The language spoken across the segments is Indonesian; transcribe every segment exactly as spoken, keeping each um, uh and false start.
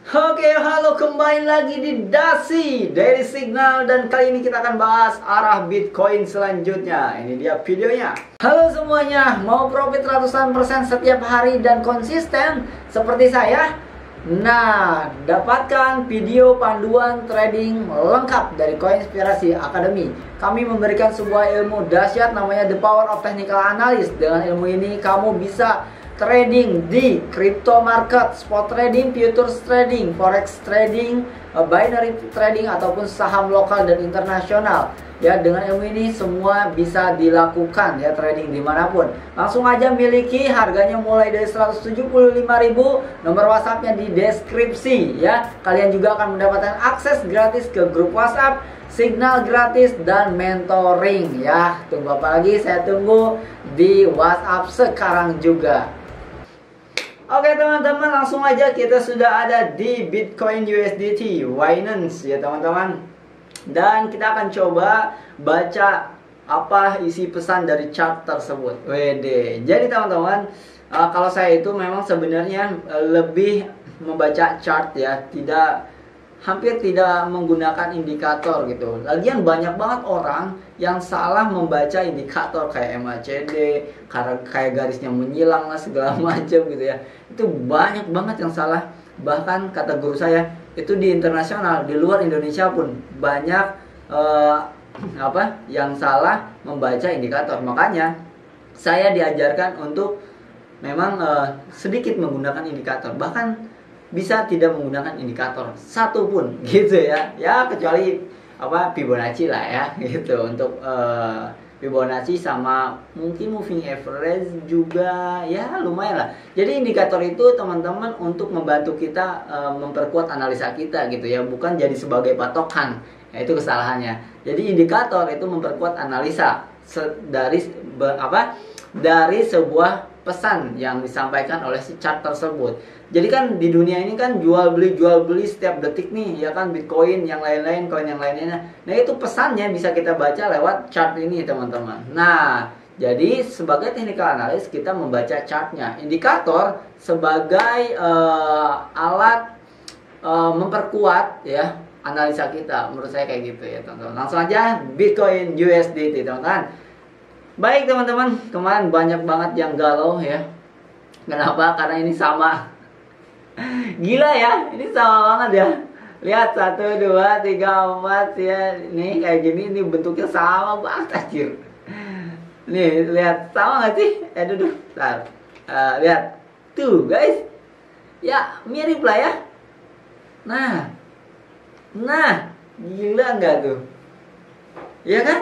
Oke, halo, kembali lagi di Dasi dari Signal, dan kali ini kita akan bahas arah Bitcoin selanjutnya. Ini dia videonya. Halo semuanya, mau profit ratusan persen setiap hari dan konsisten seperti saya? Nah, dapatkan video panduan trading lengkap dari Coinspirasi Academy. Kami memberikan sebuah ilmu dahsyat namanya The Power of Technical Analysis. Dengan ilmu ini kamu bisa trading di crypto market, spot trading, futures trading, forex trading, binary trading, ataupun saham lokal dan internasional. Ya, dengan ilmu ini semua bisa dilakukan ya, trading dimanapun. Langsung aja miliki, harganya mulai dari seratus tujuh puluh lima ribu. Nomor WhatsAppnya di deskripsi ya. Kalian juga akan mendapatkan akses gratis ke grup WhatsApp, signal gratis, dan mentoring ya. Tunggu apa lagi? Saya tunggu di WhatsApp sekarang juga. Oke teman-teman, langsung aja kita sudah ada di Bitcoin U S D T Binance ya teman-teman. Dan kita akan coba baca apa isi pesan dari chart tersebut. Wede. Jadi teman-teman, uh, kalau saya itu memang sebenarnya uh, lebih membaca chart ya, tidak hampir tidak menggunakan indikator gitu. Lagian banyak banget orang yang salah membaca indikator kayak M A C D, kayak garisnya menyilang lah segala macam gitu ya. Itu banyak banget yang salah. Bahkan kata guru saya, itu di internasional, di luar Indonesia pun banyak eh, apa yang salah membaca indikator. Makanya saya diajarkan untuk memang eh, sedikit menggunakan indikator. Bahkan bisa tidak menggunakan indikator satupun gitu ya, ya kecuali apa Fibonacci lah ya gitu, untuk uh, Fibonacci sama mungkin moving average juga ya lumayan lah. Jadi indikator itu teman-teman untuk membantu kita uh, memperkuat analisa kita gitu ya, bukan jadi sebagai patokan ya, itu kesalahannya. Jadi indikator itu memperkuat analisa dari apa dari sebuah pesan yang disampaikan oleh si chart tersebut. Jadi kan di dunia ini kan jual beli jual beli setiap detik nih ya kan, Bitcoin yang lain-lain, koin yang lainnya. Nah itu pesannya bisa kita baca lewat chart ini teman-teman. Nah jadi sebagai technical analyst kita membaca chartnya. Indikator sebagai uh, alat uh, memperkuat ya analisa kita. Menurut saya kayak gitu ya teman-teman. Langsung aja Bitcoin U S D T teman-teman. Baik teman-teman, kemarin banyak banget yang galau ya. Kenapa? Karena ini sama. Gila ya, ini sama banget ya. Lihat, satu, dua, tiga, empat ya. Nih kayak gini, ini bentuknya sama banget anjir. Nih, lihat, sama gak sih? Eh, duduk, bentar. Uh, lihat, tuh guys. Ya, mirip lah ya. Nah, nah, gila nggak tuh? Iya kan?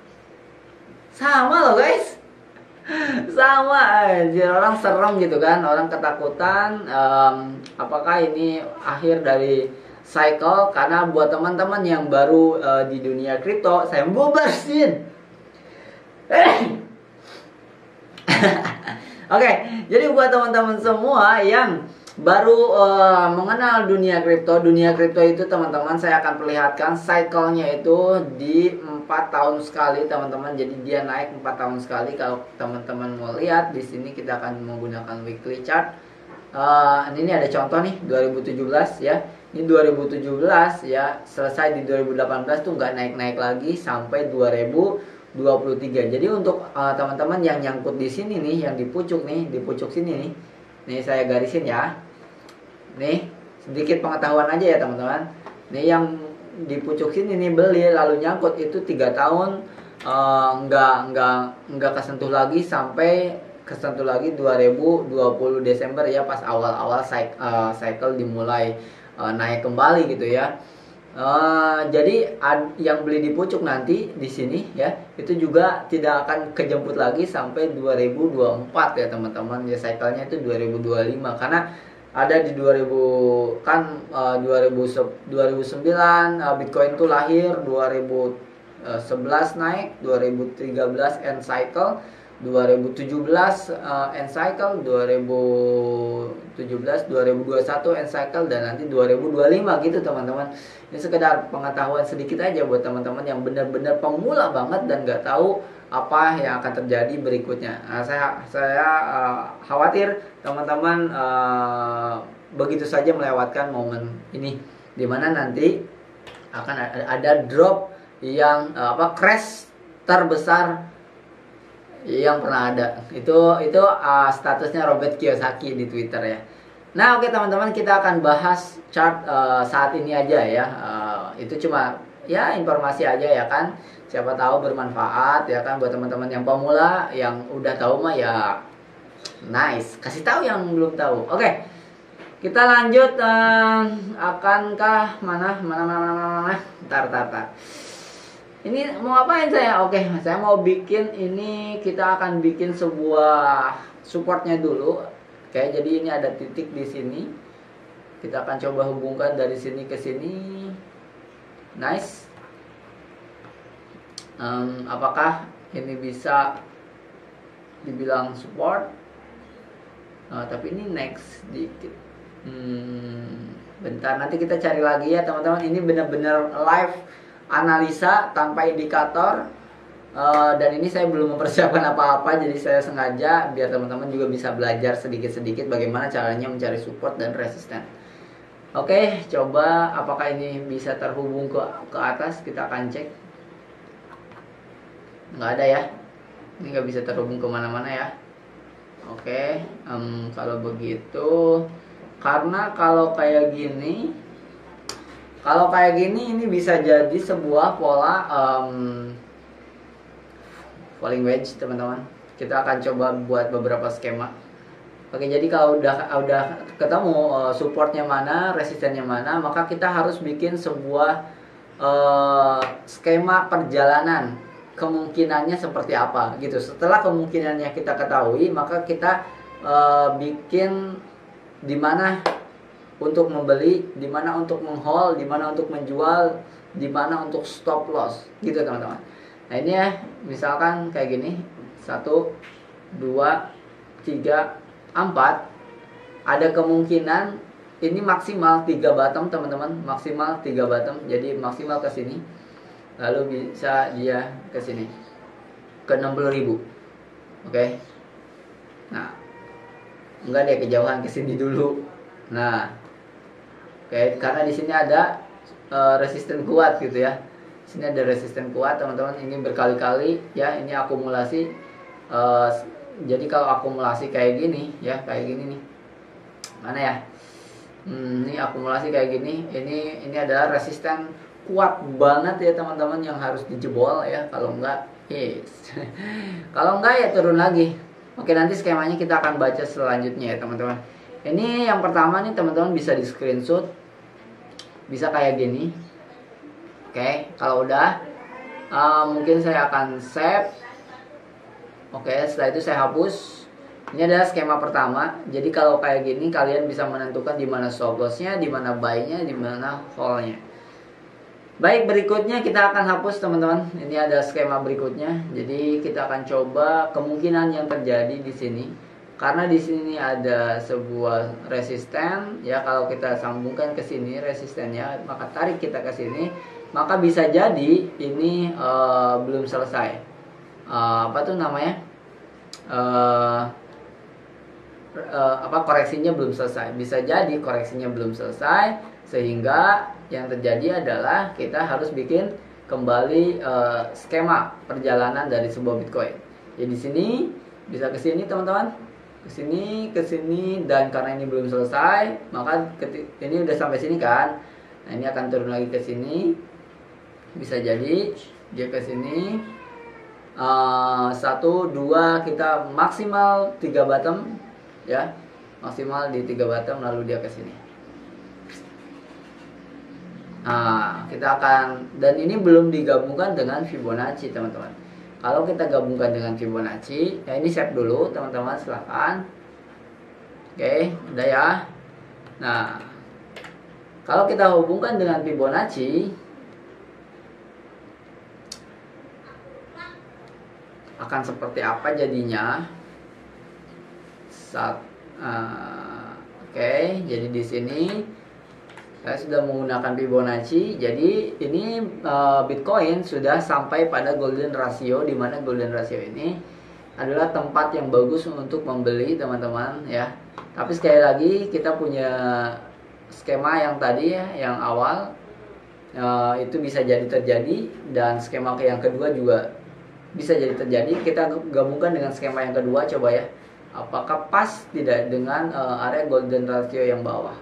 Sama loh guys, sama aja. Orang serem gitu kan, orang ketakutan um, apakah ini akhir dari cycle. Karena buat teman-teman yang baru uh, di dunia kripto, saya mau bersin. Oke, okay, jadi buat teman-teman semua yang baru uh, mengenal dunia kripto, dunia kripto itu teman-teman saya akan perlihatkan cycle-nya itu di empat tahun sekali teman-teman. Jadi dia naik empat tahun sekali. Kalau teman-teman mau lihat di sini kita akan menggunakan weekly chart. Uh, ini ada contoh nih dua ribu tujuh belas ya. Ini dua ribu tujuh belas ya, selesai di dua ribu delapan belas tuh nggak naik-naik lagi sampai dua ribu dua puluh tiga. Jadi untuk uh, teman-teman yang nyangkut di sini nih, yang di pucuk nih, di pucuk sini nih. Nih saya garisin ya. Nih sedikit pengetahuan aja ya teman-teman. Nih yang di pucuk sini nih beli lalu nyangkut itu tiga tahun uh, nggak nggak nggak kesentuh lagi sampai kesentuh lagi dua ribu dua puluh Desember ya, pas awal-awal cycle, uh, cycle dimulai uh, naik kembali gitu ya. Uh, jadi ad, yang beli di pucuk nanti di sini ya itu juga tidak akan kejemput lagi sampai dua ribu dua puluh empat ya teman-teman. Ya cycle-nya itu dua ribu dua puluh lima karena ada di dua ribu kan uh, dua ribu sembilan uh, Bitcoin tuh lahir, dua ribu sebelas naik, dua ribu tiga belas end cycle, dua ribu tujuh belas uh, end cycle, dua ribu tujuh belas, dua ribu dua puluh satu end cycle, dan nanti dua ribu dua puluh lima gitu teman-teman. Ini sekedar pengetahuan sedikit aja buat teman-teman yang benar-benar pemula banget dan nggak tahu apa yang akan terjadi berikutnya. Nah, saya saya uh, khawatir teman-teman uh, begitu saja melewatkan momen ini, dimana nanti akan ada, ada drop yang apa crash terbesar yang pernah ada. Itu itu uh, statusnya Robert Kiyosaki di Twitter ya. Nah oke okay, teman-teman, kita akan bahas chart uh, saat ini aja ya. Uh, itu cuma ya informasi aja ya kan. Siapa tahu bermanfaat ya kan buat teman-teman yang pemula. Yang udah tahu mah ya nice, kasih tahu yang belum tahu. Oke, okay. Kita lanjut. Uh, akankah mana mana mana mana mana? Tar tar tar. Ini mau ngapain saya? Oke, okay, saya mau bikin ini. Kita akan bikin sebuah supportnya dulu. Oke, okay, jadi ini ada titik di sini. Kita akan coba hubungkan dari sini ke sini. Nice. Um, apakah ini bisa dibilang support? Uh, tapi ini next dikit. Hmm, bentar, nanti kita cari lagi ya teman-teman. Ini benar-benar live analisa tanpa indikator. Uh, dan ini saya belum mempersiapkan apa-apa, jadi saya sengaja biar teman-teman juga bisa belajar sedikit-sedikit bagaimana caranya mencari support dan resisten. Oke, coba apakah ini bisa terhubung ke ke atas. Kita akan cek. Nggak ada ya, ini nggak bisa terhubung kemana-mana ya. Oke, um, kalau begitu, karena kalau kayak gini, kalau kayak gini ini bisa jadi sebuah pola um, falling wedge teman-teman. Kita akan coba buat beberapa skema. Oke, jadi kalau udah udah ketemu uh, supportnya mana, resistennya mana, maka kita harus bikin sebuah uh, skema perjalanan. Kemungkinannya seperti apa gitu. Setelah kemungkinannya kita ketahui, maka kita uh, bikin di mana untuk membeli, di mana untuk menghold, di mana untuk menjual, di mana untuk stop loss gitu teman-teman. Nah ini ya, misalkan kayak gini, satu, dua, tiga, empat, ada kemungkinan ini maksimal tiga bottom teman-teman, maksimal tiga bottom, jadi maksimal ke sini. Lalu bisa dia ke sini ke enam puluh ribu. Oke. Okay. Nah, enggak deh, kejauhan ke sini dulu. Nah. Oke, okay. Karena di sini ada uh, resisten kuat gitu ya. Di sini ada resisten kuat, teman-teman. Ini berkali-kali ya, ini akumulasi. Uh, jadi kalau akumulasi kayak gini ya, kayak gini nih. Mana ya? Hmm, ini akumulasi kayak gini. Ini ini adalah resisten kuat banget ya teman-teman, yang harus dijebol ya. Kalau enggak, yes. Kalau enggak ya turun lagi. Oke, nanti skemanya kita akan baca selanjutnya ya teman-teman. Ini yang pertama nih teman-teman, bisa di screenshot, bisa kayak gini. Oke, kalau udah uh, mungkin saya akan save. Oke, setelah itu saya hapus. Ini adalah skema pertama. Jadi kalau kayak gini kalian bisa menentukan di mana stop loss-nya, di mana buy-nya, di mana hold-nya. Baik, berikutnya kita akan hapus teman-teman. Ini ada skema berikutnya. Jadi kita akan coba kemungkinan yang terjadi di sini. Karena di sini ada sebuah resisten ya, kalau kita sambungkan ke sini resistennya, maka tarik kita ke sini, maka bisa jadi ini uh, belum selesai. Uh, apa tuh namanya? Uh, uh, apa koreksinya belum selesai. Bisa jadi koreksinya belum selesai, sehingga yang terjadi adalah kita harus bikin kembali uh, skema perjalanan dari sebuah Bitcoin. Jadi di sini bisa ke sini teman-teman, ke sini, ke sini, dan karena ini belum selesai, maka ini udah sampai sini kan. Nah ini akan turun lagi ke sini. Bisa jadi dia ke sini. Uh, satu, dua, kita maksimal tiga bottom ya, maksimal di tiga bottom, lalu dia ke sini. Nah, kita akan, dan ini belum digabungkan dengan Fibonacci teman-teman. Kalau kita gabungkan dengan Fibonacci, ya ini save dulu teman-teman, silahkan. Oke, udah ya. Nah, kalau kita hubungkan dengan Fibonacci, akan seperti apa jadinya? Saat, uh, oke, jadi di sini saya sudah menggunakan Fibonacci. Jadi ini uh, Bitcoin sudah sampai pada golden ratio, di mana golden ratio ini adalah tempat yang bagus untuk membeli teman-teman ya. Tapi sekali lagi kita punya skema yang tadi ya, yang awal uh, itu bisa jadi terjadi, dan skema yang kedua juga bisa jadi terjadi. Kita gabungkan dengan skema yang kedua, coba ya, apakah pas tidak dengan uh, area golden ratio yang bawah.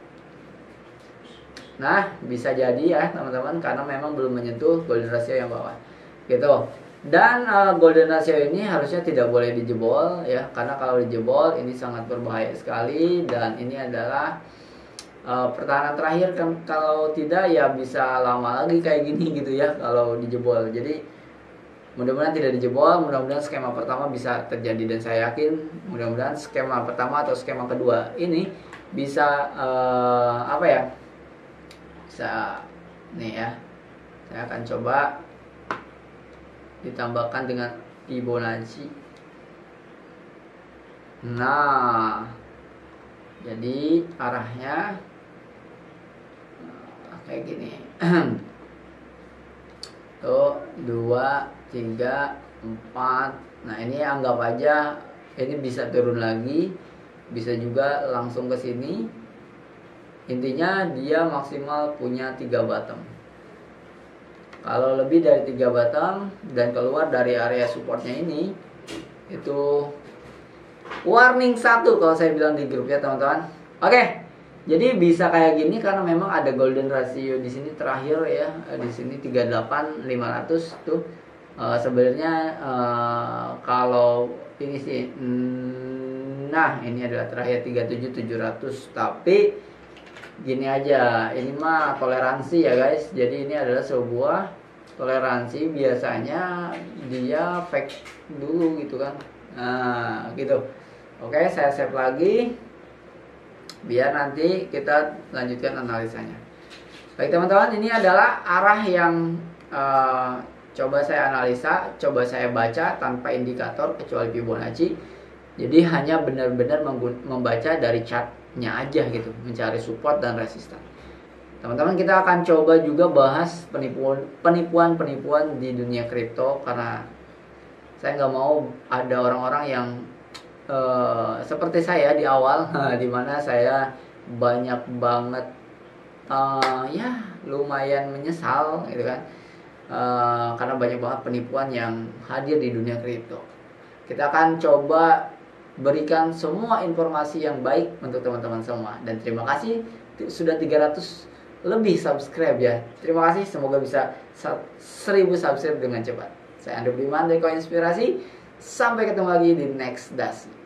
Nah, bisa jadi ya teman-teman, karena memang belum menyentuh golden ratio yang bawah gitu. Dan uh, golden ratio ini harusnya tidak boleh dijebol ya, karena kalau dijebol ini sangat berbahaya sekali, dan ini adalah uh, pertahanan terakhir kan. Kalau tidak ya bisa lama lagi kayak gini gitu ya kalau dijebol. Jadi mudah-mudahan tidak dijebol, mudah-mudahan skema pertama bisa terjadi, dan saya yakin mudah-mudahan skema pertama atau skema kedua ini bisa uh, apa ya, bisa nih ya, saya akan coba ditambahkan dengan Fibonacci. Nah, jadi arahnya kayak gini. Tuh, dua, tiga, empat. Nah, ini anggap aja ini bisa turun lagi, bisa juga langsung ke sini. Intinya dia maksimal punya tiga bottom. Kalau lebih dari tiga bottom dan keluar dari area supportnya ini, itu warning satu kalau saya bilang di grup ya teman-teman. Oke, jadi bisa kayak gini karena memang ada golden ratio di sini terakhir ya, di sini tiga puluh delapan lima ratus tuh. Uh, sebenarnya uh, kalau ini sih, mm, nah ini adalah terakhir tiga puluh tujuh tujuh ratus, tapi gini aja, ini mah toleransi ya guys. Jadi ini adalah sebuah toleransi, biasanya dia fake dulu gitu kan. Nah gitu. Oke, saya save lagi biar nanti kita lanjutkan analisanya. Baik teman-teman, ini adalah arah yang uh, coba saya analisa, coba saya baca tanpa indikator kecuali Fibonacci. Jadi hanya benar-benar membaca dari chartnya aja gitu, mencari support dan resisten. Teman-teman, kita akan coba juga bahas penipuan penipuan penipuan di dunia kripto, karena saya nggak mau ada orang-orang yang uh, seperti saya di awal, di mana saya banyak banget uh, ya lumayan menyesal gitu kan, uh, karena banyak banget penipuan yang hadir di dunia kripto. Kita akan coba berikan semua informasi yang baik untuk teman-teman semua. Dan terima kasih sudah tiga ratus lebih subscribe ya. Terima kasih, semoga bisa seribu subscribe dengan cepat. Saya Andrew Budiman dari Koinspirasi. Sampai ketemu lagi di next dasi.